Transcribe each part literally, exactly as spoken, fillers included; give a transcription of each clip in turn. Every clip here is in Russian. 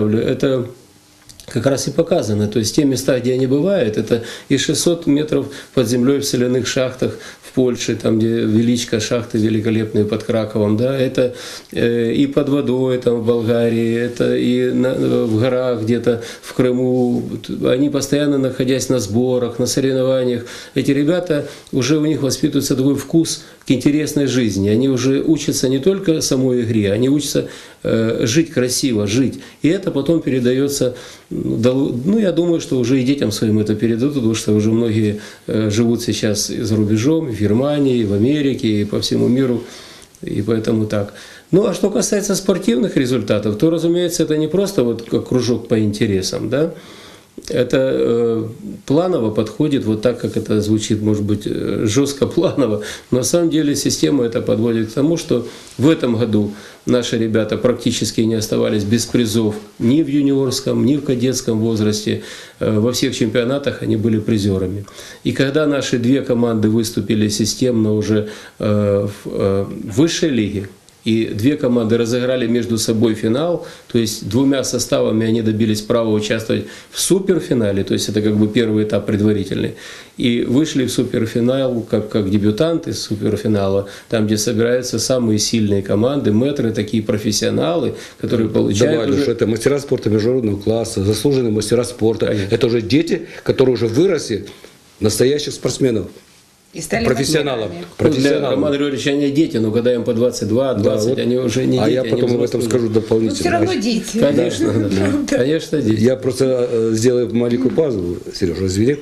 Это как раз и показано. То есть те места, где они бывают, это и шестьсот метров под землей в соляных шахтах в Польше, там где Величко, шахты великолепные под Краковом, да, это э, и под водой там в Болгарии, это и на, в горах где-то в Крыму. Они постоянно, находясь на сборах, на соревнованиях, эти ребята, уже у них воспитывается такой вкус к интересной жизни. Они уже учатся не только самой игре, они учатся э, жить красиво, жить. И это потом передается, ну, я думаю, что уже и детям своим это передадут, потому что уже многие э, живут сейчас и за рубежом, и в Германии, и в Америке, и по всему миру, и поэтому так. Ну, а что касается спортивных результатов, то, разумеется, это не просто вот как кружок по интересам, да, это э, планово подходит, вот так, как это звучит, может быть, жестко планово, но на самом деле система это подводит к тому, что в этом году наши ребята практически не оставались без призов ни в юниорском, ни в кадетском возрасте. Э, во всех чемпионатах они были призерами. И когда наши две команды выступили системно уже э, в э, высшей лиге, и две команды разыграли между собой финал, то есть двумя составами они добились права участвовать в суперфинале, то есть это как бы первый этап предварительный, и вышли в суперфинал как, как дебютанты суперфинала, там, где собираются самые сильные команды, мэтры, такие профессионалы, которые получают... Добавлю, уже... что это мастера спорта международного класса, заслуженные мастера спорта, Конечно. Это уже дети, которые уже выросли настоящих спортсменов. И стали профессионалов. Для Романа Григорьевича они дети, но когда им по двадцать два двадцать, да, вот, они уже не а дети. А я потом об этом скажу дополнительно. Но все равно дети. Конечно, да. Конечно, дети. Я просто сделаю маленькую паузу, Сережа, извини.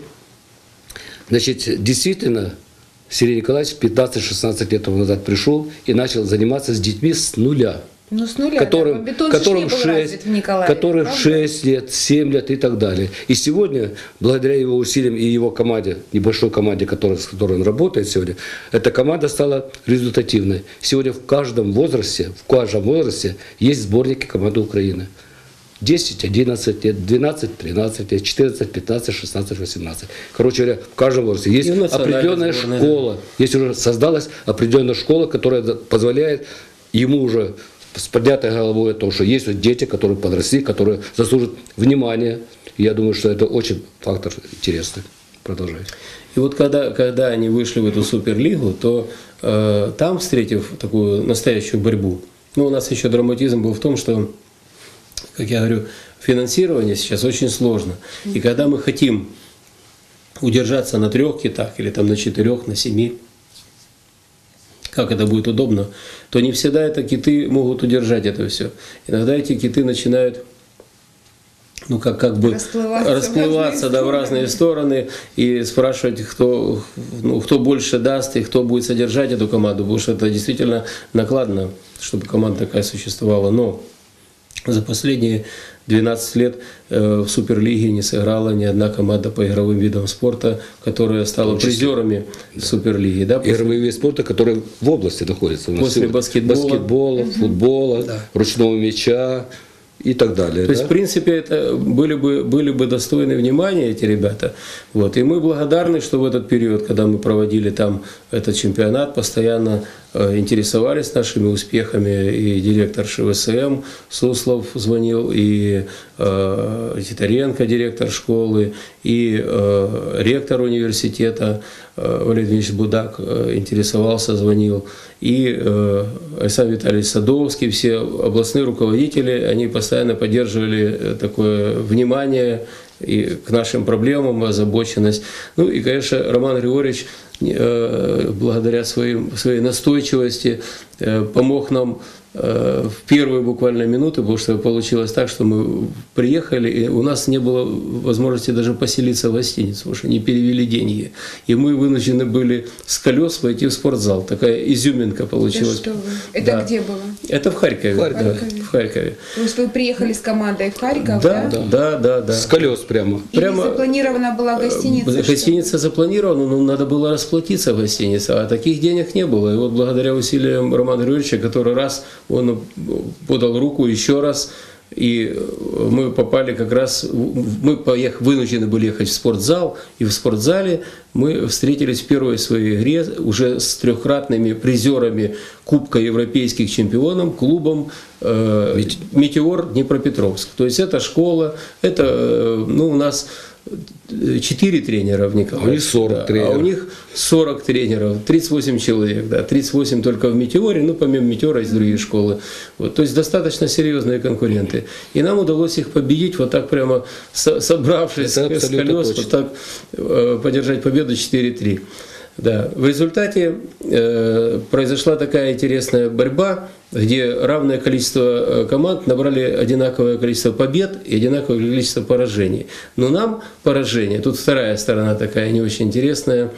Значит, действительно, Сергей Николаевич пятнадцать-шестнадцать лет назад пришел и начал заниматься с детьми с нуля. Ну, с нуля, которым, да, которым шесть, которым шесть лет, семь лет и так далее. И сегодня, благодаря его усилиям и его команде, небольшой команде, которой, с которой он работает сегодня, эта команда стала результативной. Сегодня в каждом возрасте, в каждом возрасте есть сборники команды Украины. десять, одиннадцать лет, двенадцать, тринадцать лет, четырнадцать, пятнадцать, шестнадцать, восемнадцать. Короче говоря, в каждом возрасте есть определенная сборная. школа. Есть уже создалась определенная школа, которая позволяет ему уже с поднятой головой о том, что есть вот дети, которые подросли, которые заслужат внимания. Я думаю, что это очень фактор интересный. Продолжайте. И вот когда, когда они вышли в эту суперлигу, то э, там, встретив такую настоящую борьбу, ну, у нас еще драматизм был в том, что, как я говорю, финансирование сейчас очень сложно. И когда мы хотим удержаться на трех китах или там на четырех, на семи, как это будет удобно, то не всегда это киты могут удержать это все. Иногда эти киты начинают, ну, как, как бы расплываться, расплываться в, да, в разные стороны и спрашивать, кто, ну, кто больше даст и кто будет содержать эту команду, потому что это действительно накладно, чтобы команда такая существовала. Но за последние двенадцать лет в Суперлиге не сыграла ни одна команда по игровым видам спорта, которая стала призерами да. Суперлиги. Да, после... Игровые виды спорта, которые в области находятся. После баскетбола, баскетбола угу. футбола, да. ручного мяча и так далее. То да? есть, в принципе, это были бы, были бы достойны внимания эти ребята. Вот. И мы благодарны, что в этот период, когда мы проводили там этот чемпионат, постоянно э, интересовались нашими успехами. И директор ШВСМ Суслов звонил, и э, Титаренко, директор школы, и э, ректор университета э, Валерий Ильич Будак э, интересовался, звонил. И э, Александр Витальевич Садовский, все областные руководители, они постоянно поддерживали такое внимание и к нашим проблемам, озабоченность. Ну и, конечно, Роман Григорьевич, э, благодаря своим, своей настойчивости, э, помог нам э, в первые буквально минуты, потому что получилось так, что мы приехали, и у нас не было возможности даже поселиться в гостиницу, потому что не перевели деньги. И мы вынуждены были с колес войти в спортзал. Такая изюминка получилась. Это, Это да. где было? Это в Харькове. В Харькове. Да, в Харькове. То есть вы приехали с командой в Харьков, да? Да, да, да. да. С колес прямо. Или прямо запланирована была гостиница? Гостиница запланирована, но надо было расплатиться в гостинице, а таких денег не было. И вот благодаря усилиям Романа Григорьевича, который раз он подал руку, еще раз и мы попали как раз, мы поех, вынуждены были ехать в спортзал, и в спортзале мы встретились в первой своей игре уже с трехкратными призерами Кубка европейских чемпионов, клубом э, «Метеор» Днепропетровск. То есть это школа, это, э, ну, у нас четыре тренера в Николаевске, а у них сорок да, тренеров. А у них сорок тренеров, тридцать восемь человек, да, тридцать восемь только в «Метеоре», ну, помимо «Метеора» есть другие школы. Вот, то есть достаточно серьезные конкуренты. И нам удалось их победить, вот так прямо со, собравшись с колес, вот так э, поддержать победу четыре три. Да. В результате э, произошла такая интересная борьба, где равное количество команд набрали одинаковое количество побед и одинаковое количество поражений. Но нам поражение, тут вторая сторона такая не очень интересная,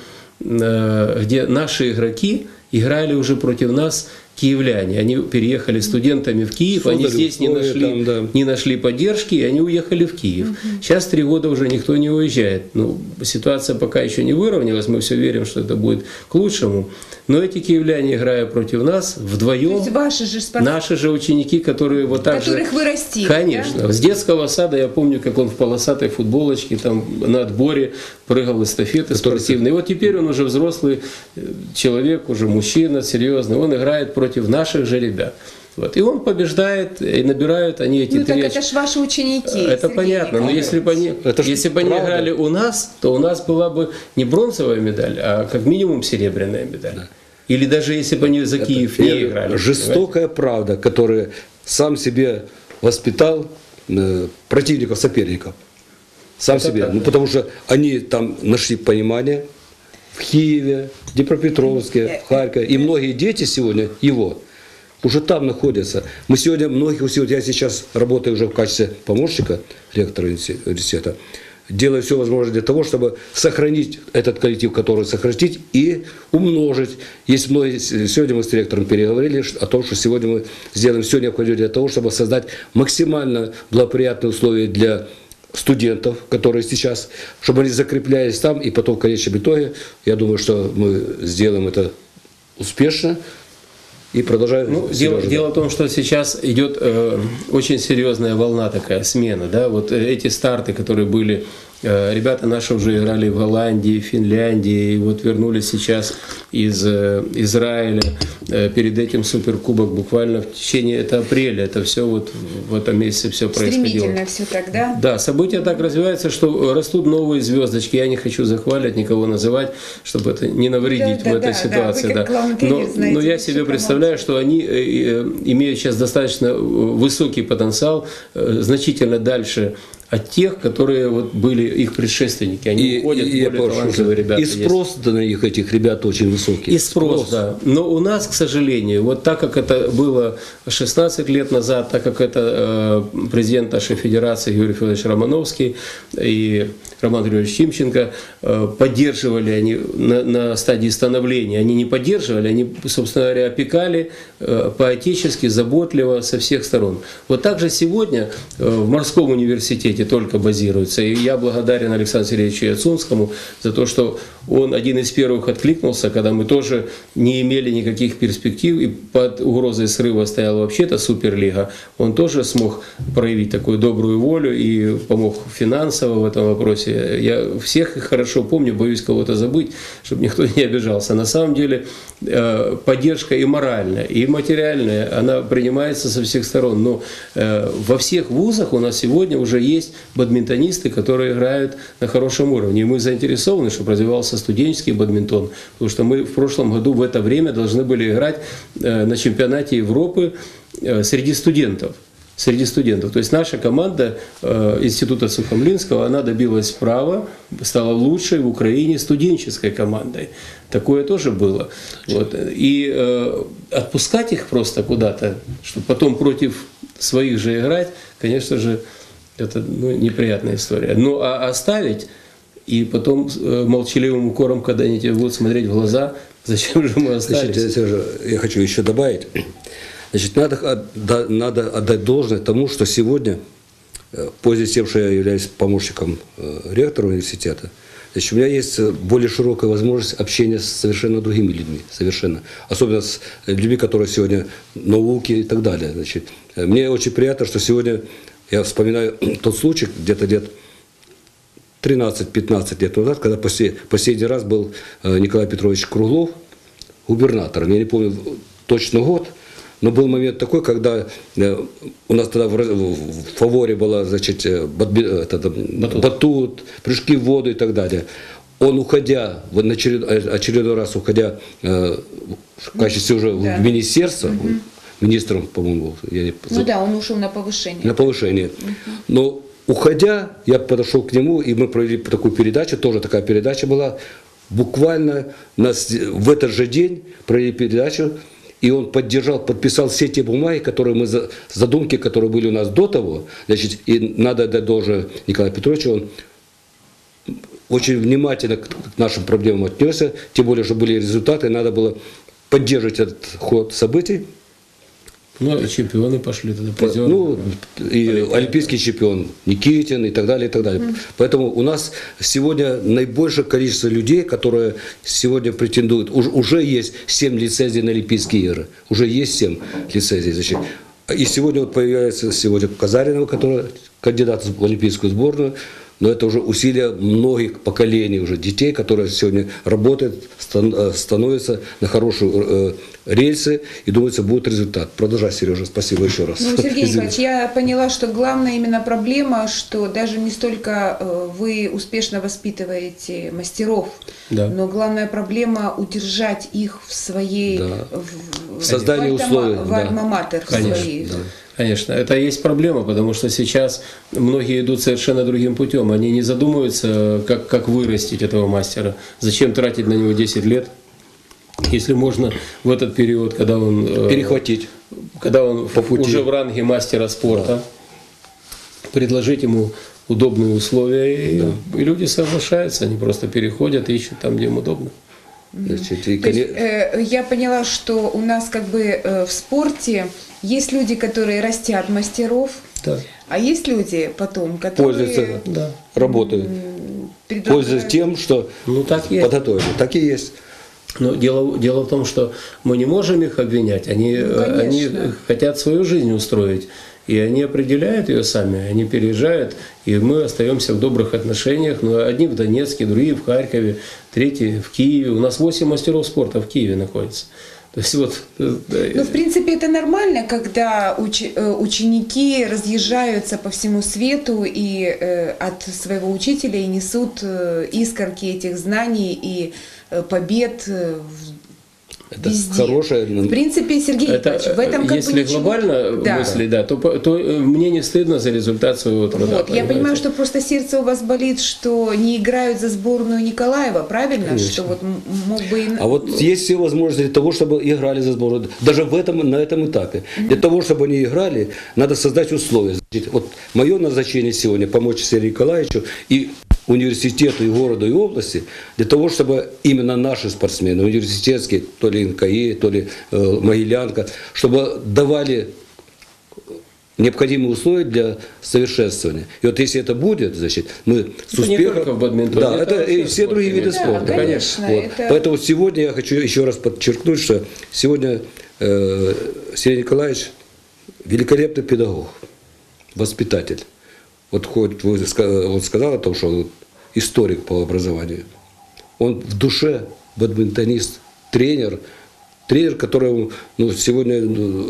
э, где наши игроки играли уже против нас киевляне. Они переехали студентами в Киев, Сударь, они здесь не нашли, там, да. не нашли поддержки, и они уехали в Киев. Угу. Сейчас три года уже никто не уезжает. Ну, ситуация пока еще не выровнялась, мы все верим, что это будет к лучшему. Но эти киевляне, играя против нас, вдвоем, то есть ваши же спорт... наши же ученики, которые вот так которых же... вы растили, Конечно. Да? С детского сада я помню, как он в полосатой футболочке там на отборе прыгал эстафеты спортивные. И вот теперь он уже взрослый человек, уже мужчина серьезный, он играет против наших же ребят. Вот. И он побеждает, и набирают они эти ну, три так это ж ваши ученики. Это Сергей понятно, Николаевич. но если бы они, если бы они играли у нас, то у нас была бы не бронзовая медаль, а как минимум серебряная медаль. Да. Или даже если бы они за Киев это не играли. Жестокая понимаете? Правда, которую сам себе воспитал э, противников, соперников. Сам это себе. Так, ну, да. Потому что они там нашли понимание в Киеве, Днепропетровске, в Харькове. И многие дети сегодня его уже там находятся. Мы сегодня, многих, я сейчас работаю уже в качестве помощника ректора университета, делаю все возможное для того, чтобы сохранить этот коллектив, который сократить и умножить. Есть многие, сегодня мы с ректором переговорили о том, что сегодня мы сделаем все необходимое для того, чтобы создать максимально благоприятные условия для студентов, которые сейчас, чтобы они закреплялись там, и потом в конечном итоге, я думаю, что мы сделаем это успешно. И продолжаем. Ну, дело, дело в том, что сейчас идет э, очень серьезная волна такая, смена. Да? Вот эти старты, которые были, э, ребята наши уже играли в Голландии, Финляндии, и вот вернулись сейчас из э, Израиля. Э, перед этим суперкубок буквально в течение это апреля. Это все вот в этом месяце все происходило. Стремительно все тогда. Да, события так развиваются, что растут новые звездочки. Я не хочу захваливать, никого называть, чтобы это не навредить да, в да, этой да, ситуации. Да. Да. Но, знаете, но я себе представляю, что они имеют сейчас достаточно высокий потенциал, значительно дальше от тех, которые вот были их предшественники. Они и, уходят, и, более талантливые ребята. И спрос есть. На них, этих ребят, очень высокий. И спрос, спрос, да. Но у нас, к сожалению, вот так как это было шестнадцать лет назад, так как это э, президент нашей федерации Юрий Федорович Романовский и Роман Григорьевич Тимченко э, поддерживали они на, на стадии становления. Они не поддерживали, они, собственно говоря, опекали э, по-отечески, заботливо со всех сторон. Вот так же сегодня э, в морском университете только базируется. И я благодарен Александру Сергеевичу Яцунскому за то, что он один из первых откликнулся, когда мы тоже не имели никаких перспектив, и под угрозой срыва стояла вообще-то Суперлига. Он тоже смог проявить такую добрую волю и помог финансово в этом вопросе. Я всех их хорошо помню, боюсь кого-то забыть, чтобы никто не обижался. На самом деле поддержка и моральная, и материальная, она принимается со всех сторон. Но во всех вузах у нас сегодня уже есть бадминтонисты, которые играют на хорошем уровне. И мы заинтересованы, чтобы развивался студенческий бадминтон, потому что мы в прошлом году в это время должны были играть на чемпионате Европы среди студентов. Среди студентов. То есть наша команда э, Института Сухомлинского, она добилась права, стала лучшей в Украине студенческой командой. Такое тоже было. Вот. И э, отпускать их просто куда-то, чтобы потом против своих же играть, конечно же, это ну, неприятная история. Ну а оставить и потом э, молчаливым укором, когда они тебе будут смотреть в глаза, зачем же мы остались? Значит, Сережа, я хочу еще добавить. Значит, надо, надо отдать должное тому, что сегодня, пользуясь тем, что я являюсь помощником ректора университета, значит, у меня есть более широкая возможность общения с совершенно другими людьми, совершенно. Особенно с людьми, которые сегодня науки и так далее. Значит, мне очень приятно, что сегодня я вспоминаю тот случай, где-то лет тринадцать-пятнадцать лет назад, когда последний раз был Николай Петрович Круглов губернатором. Я не помню точно год, но был момент такой, когда у нас тогда в фаворе была, значит, батут. батут, прыжки в воду и так далее. Он, уходя, в очередной раз уходя в качестве уже да. в министерство, угу. министром, по-моему, я не... Ну да, он ушел на повышение. На повышение. Угу. Но уходя, я подошел к нему, и мы провели такую передачу, тоже такая передача была, буквально нас в этот же день провели передачу, и он поддержал, подписал все те бумаги, которые мы, задумки, которые были у нас до того, значит, и надо отдать должное Николаю Петровичу, он очень внимательно к нашим проблемам отнесся, тем более, что были результаты, надо было поддерживать этот ход событий. Ну, чемпионы пошли тогда, призеры. Ну, и олимпийский чемпион Никитин и так далее, и так далее. Mm. Поэтому у нас сегодня наибольшее количество людей, которые сегодня претендуют. Уж, уже есть семь лицензий на Олимпийские игры. Уже есть семь лицензий. Значит. И сегодня вот появляется сегодня Казаринова, которая кандидат в олимпийскую сборную. Но это уже усилия многих поколений уже детей, которые сегодня работают, становятся на хорошие рельсы, и, думается, будет результат. Продолжай, Сережа, спасибо еще раз. Ну, Сергей Николаевич, я поняла, что главная именно проблема, что даже не столько вы успешно воспитываете мастеров, да. но главная проблема удержать их в своей... Да. В, в создании в условий. В альма-матер да. своей. Да. Конечно, это и есть проблема, потому что сейчас многие идут совершенно другим путем. Они не задумываются, как, как вырастить этого мастера. Зачем тратить на него десять лет, если можно в этот период, когда он... Перехватить. Когда он уже в ранге мастера спорта, да. предложить ему удобные условия, и, да. и люди соглашаются, они просто переходят и ищут там, где им удобно. Значит, и... То есть, э, я поняла, что у нас как бы э, в спорте есть люди, которые растят мастеров, да. а есть люди потом, которые пользуются, да. работают, предлагают... пользуются тем, что ну, так подготовили. Так и есть. Но дело, дело в том, что мы не можем их обвинять, они, ну, они хотят свою жизнь устроить. И они определяют ее сами, они переезжают, и мы остаемся в добрых отношениях. Но одни в Донецке, другие в Харькове, третьи в Киеве. У нас восемь мастеров спорта в Киеве находится. То есть вот, ну, в принципе, это нормально, когда уч, ученики разъезжаются по всему свету и э, от своего учителя и несут э, искорки этих знаний и э, побед э, это везде. Хорошее. В принципе, Сергей это, Николаевич, в этом как если бы ничего... глобально да. мысли, да, то, то мне не стыдно за результат своего труда. Вот, я понимаю, что просто сердце у вас болит, что не играют за сборную Николаева, правильно? Конечно. Что вот мог бы... А вот есть все возможности для того, чтобы играли за сборную. Даже в этом, на этом этапе. Mm-hmm. Для того, чтобы они играли, надо создать условия. Вот мое назначение сегодня помочь Сергею Николаевичу и университету, и городу, и области, для того, чтобы именно наши спортсмены, университетские, то ли эн ка и, то ли э, Могилянка, чтобы давали необходимые условия для совершенствования. И вот если это будет, значит, мы с это успехом... Не только в бадминтоне, да, это, это и все другие виды да, спорта. Конечно. Вот. Это... Поэтому сегодня я хочу еще раз подчеркнуть, что сегодня э, Сергей Николаевич великолепный педагог, воспитатель. Вот хоть вы он сказал о том, что он историк по образованию. Он в душе бадминтонист, тренер, тренер, которого ну, сегодня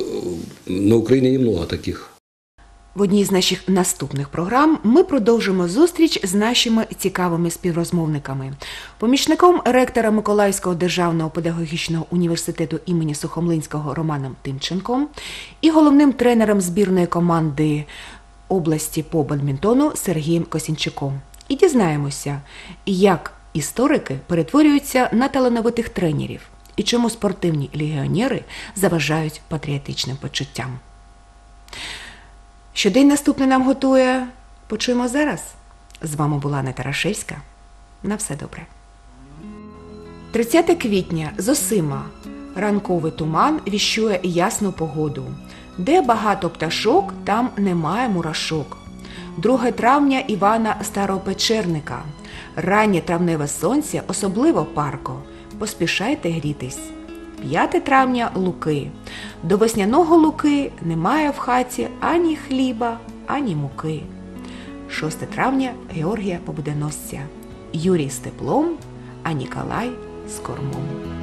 на Україні немного таких. В одній з наших наступних програм ми продовжимо зустріч з нашими цікавими співрозмовниками. Помічником ректора Миколаївського державного педагогічного університету імені Сухомлинського Романом Тимченком і головним тренером збірної команди області по бадмінтону Сергієм Косінчуком. І дізнаємося, як історики перетворюються на талановитих тренерів і чому спортивні легіонери заважають патріотичним почуттям. Що день наступний нам готує, почуємо зараз. З вами була Анна Тарашевська. На все добре. тридцяте квітня з Осима. Ранковий туман віщує ясну погоду. Де багато пташок, там немає мурашок. друге травня Івана Старопечерника. Раннє травневе сонце особливо парко. Поспішайте грітись. п'яте травня – Луки. До весняного Луки немає в хаті ані хліба, ані муки. шосте травня – Георгія Побуденосця. Юрій з теплом, а Ніколай з кормом.